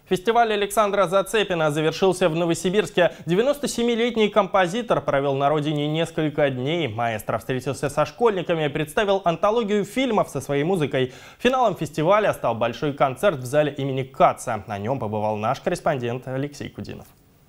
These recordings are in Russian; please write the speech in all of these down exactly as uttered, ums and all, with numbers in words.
Фестиваль Александра Зацепина завершился в Новосибирске. девяностосемилетний композитор провел на родине несколько дней. Маэстро встретился со школьниками, представил антологию фильмов со своей музыкой. Финалом фестиваля стал большой концерт в зале имени Каца. На нем побывал наш корреспондент Алексей Кудинов.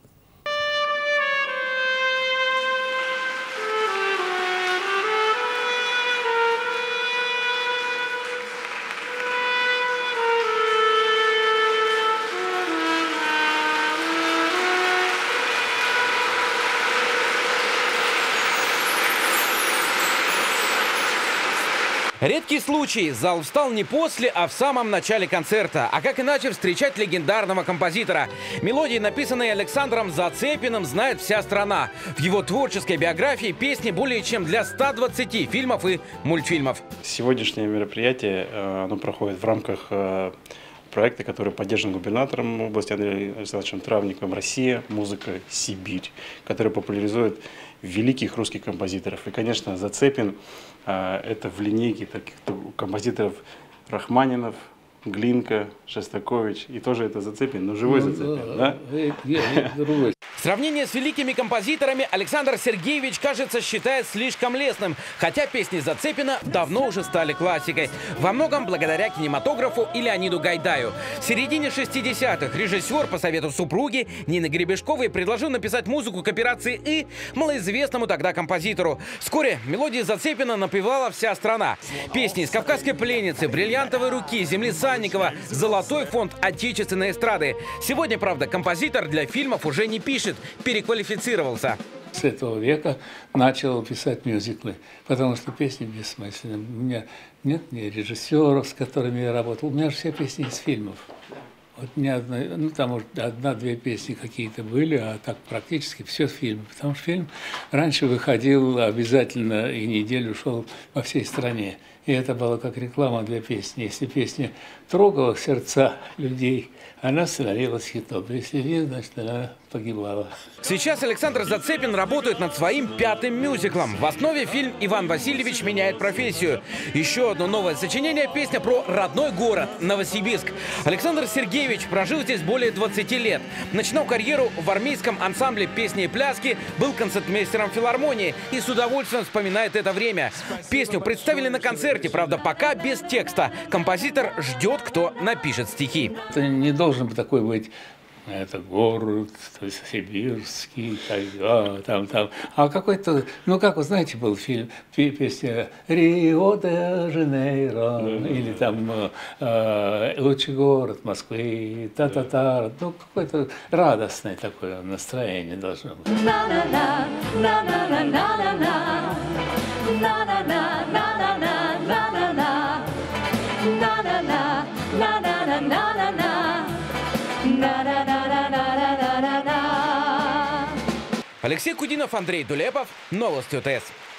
Редкий случай. Зал встал не после, а в самом начале концерта. А как иначе встречать легендарного композитора? Мелодии, написанные Александром Зацепиным, знает вся страна. В его творческой биографии песни более чем для ста двадцати фильмов и мультфильмов. Сегодняшнее мероприятие оно проходит в рамках проекта, который поддержан губернатором области Андреем Александровичем Травниковым «Россия. Музыка. Сибирь», который популяризует великих русских композиторов. И, конечно, Зацепин – это в линейке таких композиторов Рахманинов, Глинка, Шостакович. И тоже это Зацепин, но живой Зацепин, да? Сравнение с великими композиторами Александр Сергеевич, кажется, считает слишком лестным, хотя песни Зацепина давно уже стали классикой. Во многом благодаря кинематографу и Леониду Гайдаю. В середине шестидесятых режиссер по совету супруги Нины Гребешковой предложил написать музыку к операции «И» малоизвестному тогда композитору. Вскоре мелодии Зацепина напевала вся страна. Песни из «Кавказской пленницы», «Бриллиантовой руки», «Земли Санникова», «Золотой фонд отечественной эстрады». Сегодня, правда, композитор для фильмов уже не пишет, переквалифицировался. С этого века начал писать мюзиклы, потому что песни бессмысленны. У меня нет ни режиссеров, с которыми я работал. У меня же все песни из фильмов. Вот ни одной, ну там может одна-две песни какие-то были, а так практически все фильмы. Потому что фильм раньше выходил обязательно и неделю шел во всей стране. И это было как реклама для песни. Если песня трогала сердца людей, она становилась хитом. Если нет, значит, она погибала. Сейчас Александр Зацепин работает над своим пятым мюзиклом. В основе фильм «Иван Васильевич меняет профессию». Еще одно новое сочинение – песня про родной город Новосибирск. Александр Сергеевич прожил здесь более двадцати лет. Начинал карьеру в армейском ансамбле песни и пляски, был концертмейстером филармонии и с удовольствием вспоминает это время. Песню представили на концерте, правда, пока без текста. Композитор ждет, кто напишет стихи. Это не должен такой быть. Это город, то есть сибирский, тайга, там, там. А какой-то, ну как вы знаете, был фильм, песня Рио-де-Жанейро, mm-hmm. или там э, лучший город Москвы, та-та-та. Ну какое-то радостное такое настроение должно быть. Алексей Кудинов, Андрей Дулепов. Новости ОТС.